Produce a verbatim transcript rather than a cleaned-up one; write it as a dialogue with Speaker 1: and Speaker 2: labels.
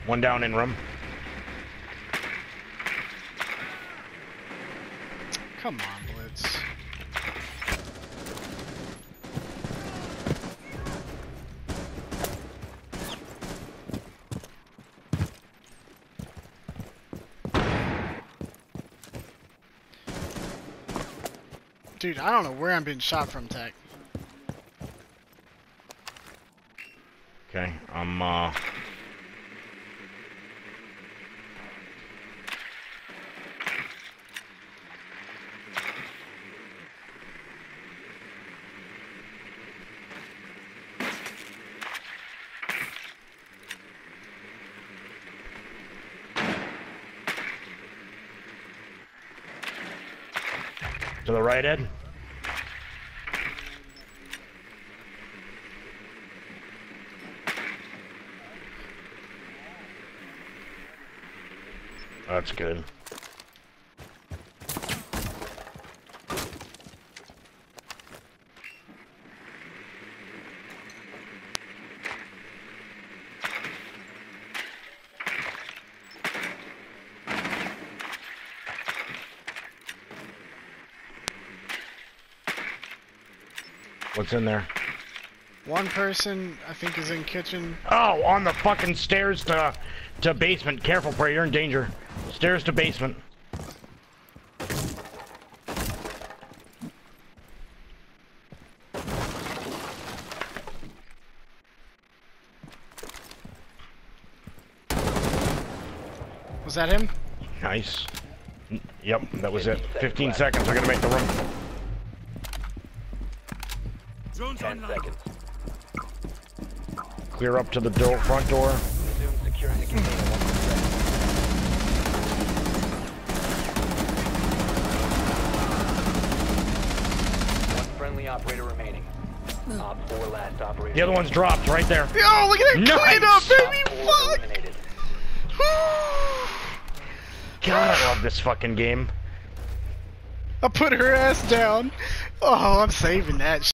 Speaker 1: One down in room.
Speaker 2: Come on, Blitz. Dude, I don't know where I'm being shot from, Tech.
Speaker 1: Okay, I'm uh to the right, Ed. That's good. What's in there?
Speaker 2: One person, I think, is in kitchen.
Speaker 1: Oh, on the fucking stairs to to basement. Careful, Prey, you're in danger. Stairs to basement.
Speaker 2: Was that him?
Speaker 1: Nice. Yep, that was it. fifteen seconds, we're gonna make the room.
Speaker 3: ten seconds.
Speaker 1: Clear up to the door, front door.
Speaker 3: Resume securing the container one One friendly operator remaining. Op four last operator.
Speaker 1: The other one's dropped right there.
Speaker 2: Yo, look at that
Speaker 1: Nice.
Speaker 2: clean up, baby!
Speaker 3: Op four
Speaker 2: Fuck!
Speaker 3: eliminated.
Speaker 1: God, I love this fucking game.
Speaker 2: I put her ass down. Oh, I'm saving that.